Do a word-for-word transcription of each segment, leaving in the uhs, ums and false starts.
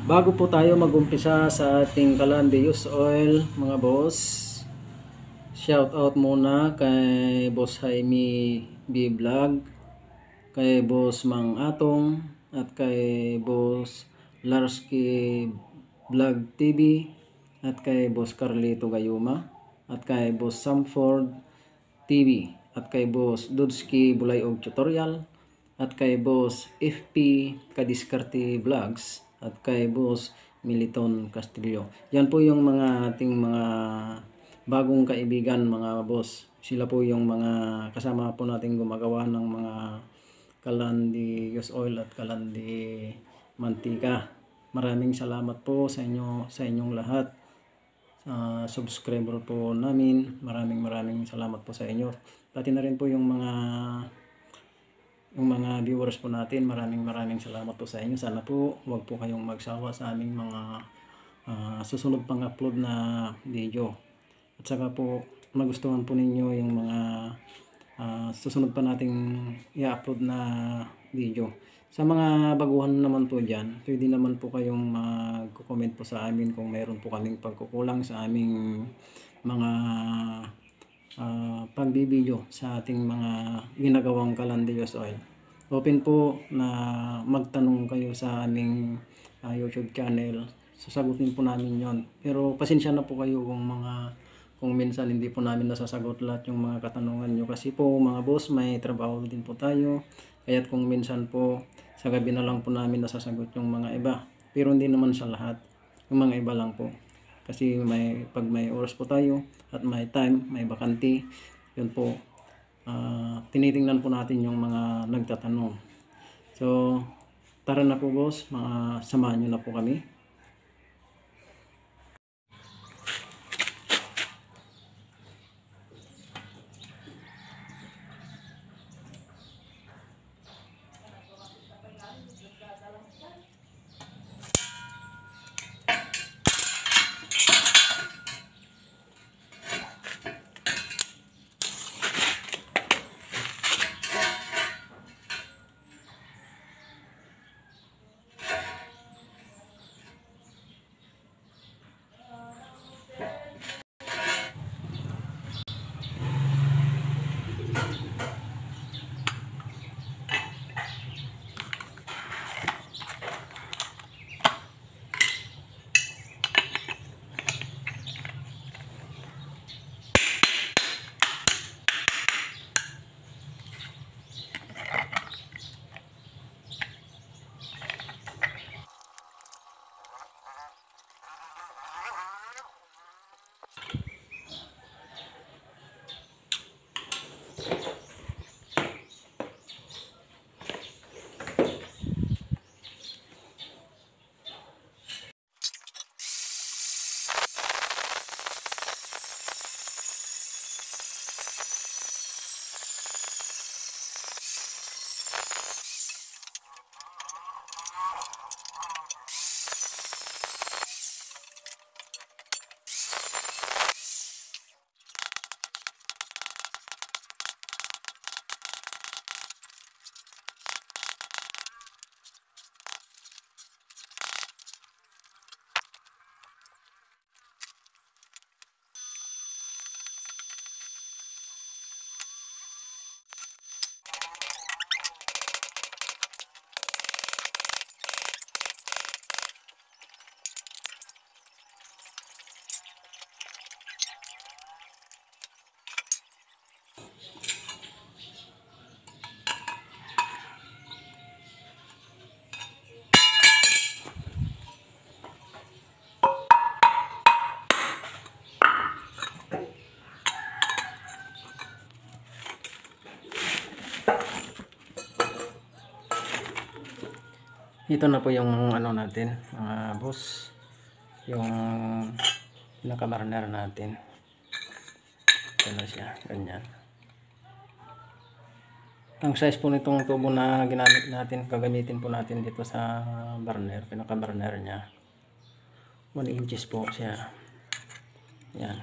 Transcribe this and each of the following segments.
Bago po tayo mag-umpisa sa ating Kalandi Use Oil, mga boss, shout out muna kay Boss Jaime B. Vlog, kay Boss Mang Atong, at kay Boss Larsky Vlog T V, at kay Boss Carlito Gayuma, at kay Boss Samford T V, at kay Boss Dudski Bulayog Tutorial, at kay Boss F P Kadiskarte Vlogs, at kay Boss Militon Castillo. Yan po yung mga ating mga bagong kaibigan, mga boss. Sila po yung mga kasama po natin gumagawa ng mga Kalandi Use Oil at Kalandi Mantika. Maraming salamat po sa inyo, sa inyong lahat. Uh, subscriber po namin, maraming maraming salamat po sa inyo. Pati na rin po yung mga yung mga viewers po natin, maraming maraming salamat po sa inyo. Sana po wag po kayong magsawa sa aming mga uh, susunod pang upload na video. At saka po magustuhan po ninyo yung mga uh, susunod pa nating i-upload na video. Sa mga baguhan naman po dyan, pwede naman po kayong mag-comment po sa amin kung mayroon po kaming pagkukulang sa aming mga uh, pagbibideo sa ating mga ginagawang Kalandi Use Oil. Open po na magtanong kayo sa aming uh, YouTube channel. Sasagutin po namin yon. Pero pasensya na po kayo kung mga kung minsan hindi po namin nasasagot lahat yung mga katanungan nyo. Kasi po mga boss, may trabaho din po tayo. Kaya't kung minsan po sa gabi na lang po namin nasasagot yung mga iba. Pero hindi naman sa lahat. Yung mga iba lang po. Kasi may, pag may oras po tayo at may time, may bakante, yun po, uh, tinitingnan po natin yung mga nagtatanong. So, tara na po boss, mga samahan nyo na po kami. Ito na po yung ano natin, mga boss, yung pinaka-burner natin. Ito na siya, ganyan. Ang size po nitong tubo na ginamit natin, gagamitin po natin dito sa burner, pinaka-burner niya, one inches po siya. Yan,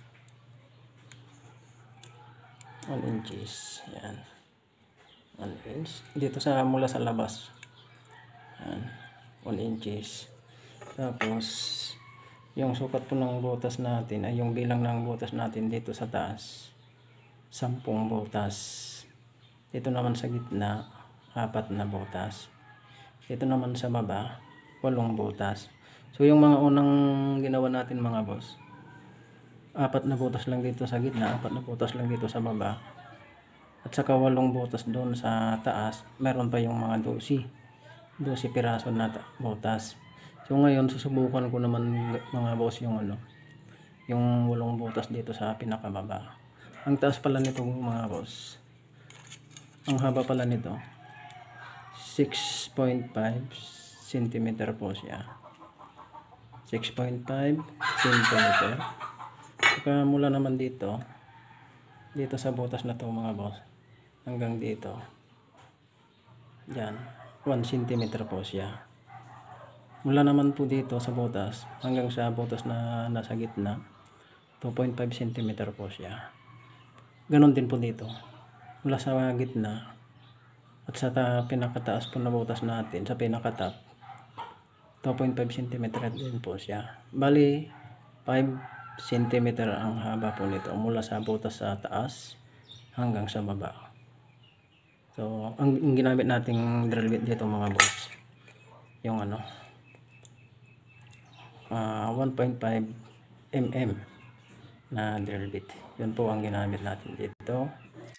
one inches, yan, one inch dito sa mula sa labas. Yan, one inches. Tapos yung sukat po ng butas natin ay yung bilang ng butas natin dito sa taas, sampung butas. Dito naman sa gitna, apat na butas. Dito naman sa baba, walong butas. So yung mga unang ginawa natin mga boss, apat na butas lang dito sa gitna, apat na butas lang dito sa baba, at saka walong butas doon sa taas. Meron pa yung mga dosi dosi piraso na butas. So ngayon susubukan ko naman mga boss yung ano, yung walong butas dito sa pinakababa. Ang taas pala nito mga boss, ang haba pala nito six point five centimeter po siya. six point five centimeter. Saka mula naman dito dito sa butas na to mga boss hanggang dito, yan, one centimeter po siya. Mula naman po dito sa butas hanggang sa butas na nasa gitna, two point five centimeter po siya. Ganon din po dito mula sa gitna at sa ta, pinakataas po na butas natin sa pinakatap, two point five centimeter din po siya. Bali five centimeter ang haba po nito mula sa butas sa taas hanggang sa baba. So ang, ang ginamit nating drill bit dito mga boss, yung ano, uh, one point five millimeter na drill bit. Yun po ang ginamit natin dito.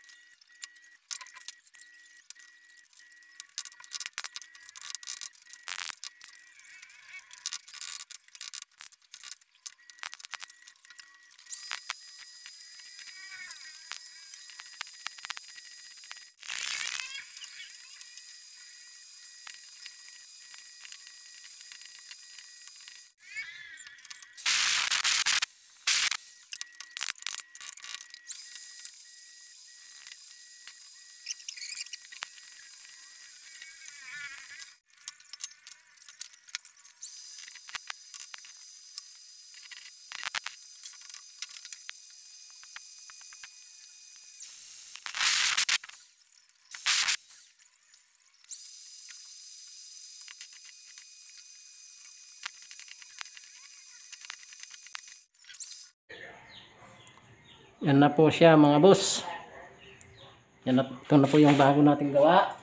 Yan na po siya mga boss. Yan na, ito na po yung bago nating gawa.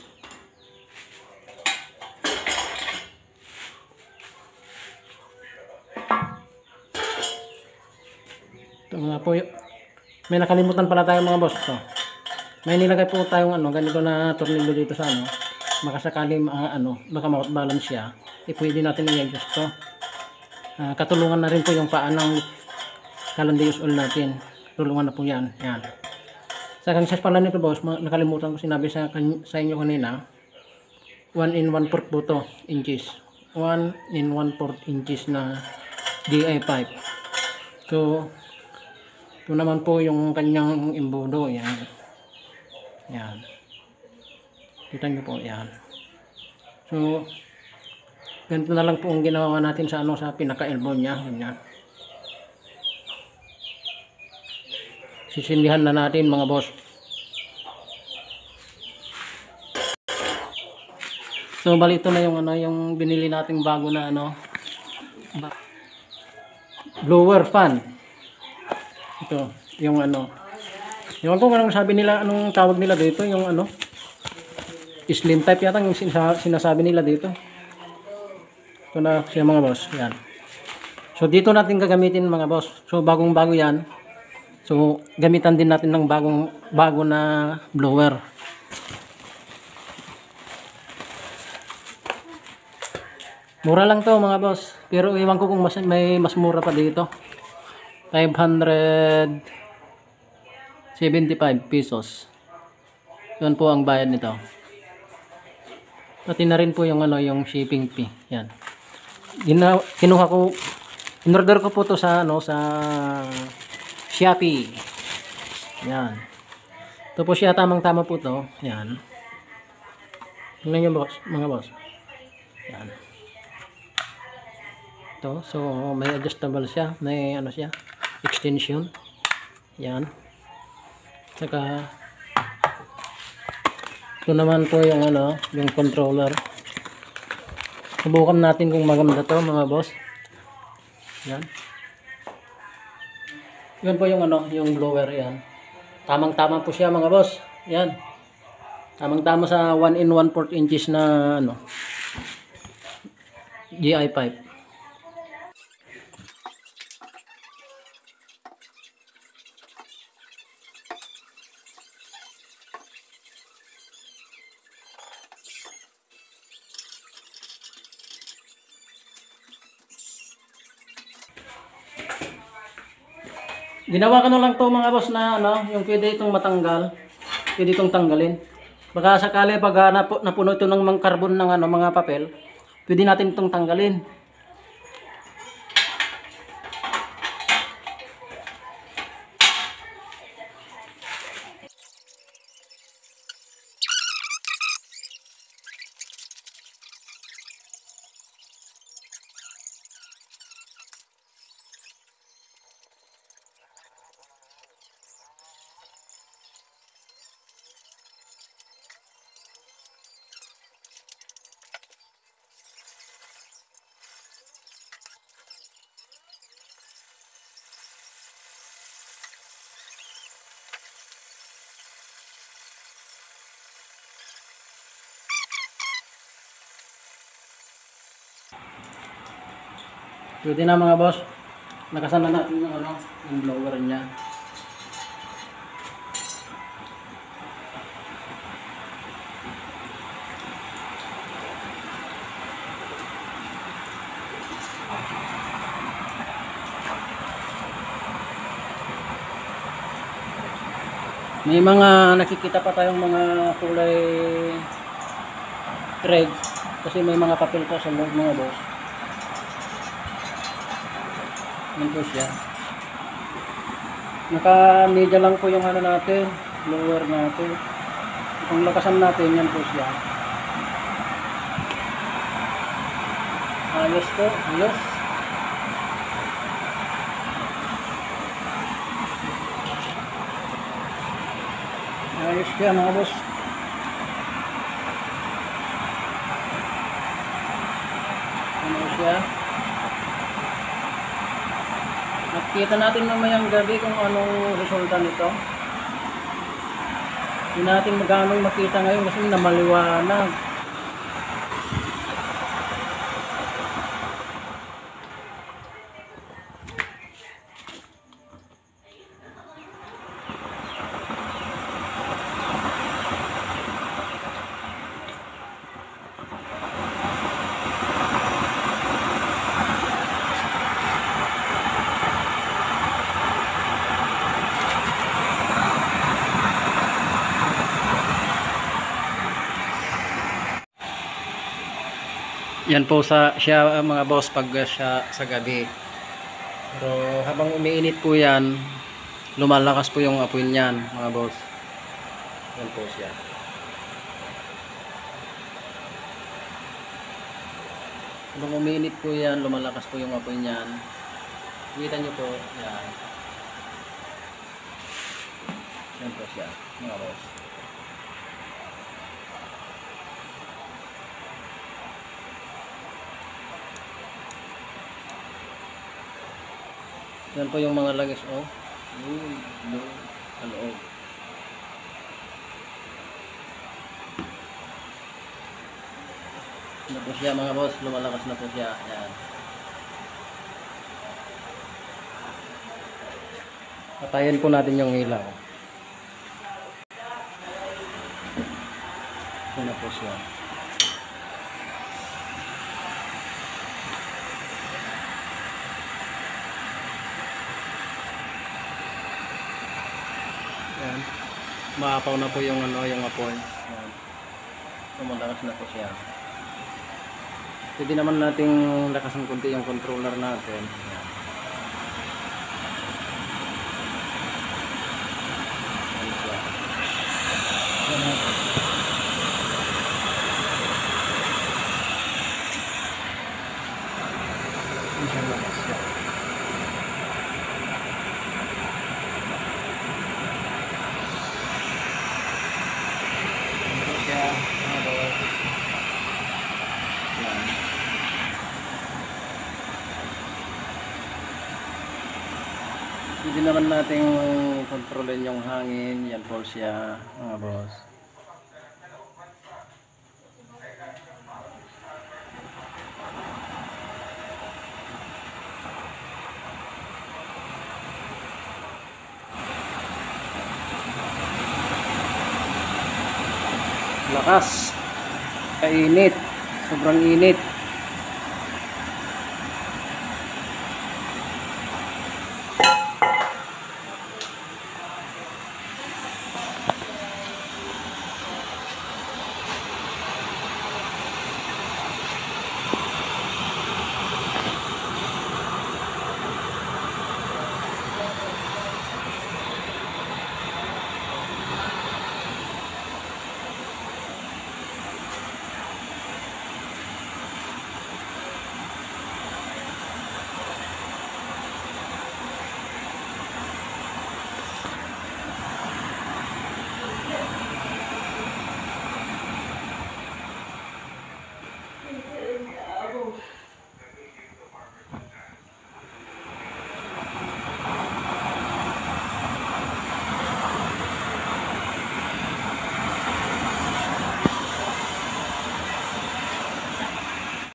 Ito nga po yung, may nakalimutan pala tayo mga boss. Ito. May nilagay po tayong ano, ganito na tornilyo dito sa ano. Makasakali uh, ano, baka ma-balance siya. E pwede natin i-adjust to. Uh, katulungan na rin po yung paa ng Calandeios oil natin. Tulungan na po yan. Yan. Sa kansas pala nito boss, nakalimutan ko sinabi sa, sa inyo kanina, one in one fourth po to, inches. one in one fourth inches na D I pipe. So, ito naman po yung kanyang imbudo. Yan. Yan. Kita nyo po. Yan. So, ganito na lang po ang ginawa natin sa ano, sa pinaka-elbow niya. Ganyan. Sisindihan na natin mga boss. So bali ito na yung ano, yung binili nating bago na ano, blower fan. Ito, yung ano. Yung ko anong sabi nila, anong tawag nila dito, yung ano, slim type yata yung sinasabi nila dito. Ito na siya mga boss. Yan. So dito natin gagamitin mga boss. So bagong bago yan. So, gamitan din natin ng bagong bago na blower. Mura lang to mga boss. Pero iwan ko kung mas, may mas mura pa dito. five hundred seventy-five pesos. Yun po ang bayad nito. Pati na rin po yung ano, yung shipping fee. Yan. Gina, kinuha ko, in-order ko po to sa ano, sa Shopee. Yan. Ito po siya, tamang-tama po to. Yan. Tingnan nyo boss, mga boss. Yan. Ito, so may adjustable siya, may ano siya, extension. Yan. Saka ito naman po yung ano, yung controller. Subukan natin kung maganda to mga boss. Yan. Yun po yung ano, yung blower yan. Tamang-tama po siya mga boss. Yan. Tamang-tama sa one and one fourth inches na ano, G I pipe. Ginawa ko na lang to mga boss na ano, yung pwede itong matanggal, pwede itong tanggalin. Baka sakali pag uh, nap napuno ito ng mga carbon ng ano, mga papel, pwede natin itong tanggalin. Pwede na mga boss. Nakasana natin yung ano, yung blower niya. May mga nakikita pa tayong mga kulay red kasi may mga papel pa sa loob mga boss. Yan po siya. Naka-media lang po yung ano natin, blower natin. Kung lakasan natin, yan po siya. Ayos po, ayos. Ayos siya mga boss. Ano siya? Nakikita natin mamayang gabi kung anong resulta nito. Hindi natin magkano makita ngayon kasi namaliwanag. Yan po sa siya mga boss pag siya sa gabi. Pero habang umiinit po yan, lumalakas po yung apoy niyan mga boss. Yan po siya. Habang umiinit po yan, lumalakas po yung apoy niyan. Kita nyo po, yan. Yan po siya mga boss. Yan po yung mga lagis oh. Yun, yun, sa loob. Yan po siya mga boss, lumalakas na po siya. Yan. Patayin po natin yung ilaw. Yan na po siya. Yan. Maapaw na po yung ano, yung apoy. Yan. Lumalakas na po siya. Pwede naman nating lakasan kunti yung controller natin. Yan. Yan siya. Yan natin. Yan siya lakas siya. Yan. Pwede naman nating kontrolin yung hangin. Yan po siya, mga boss. Lakas, kainit, sobrang init.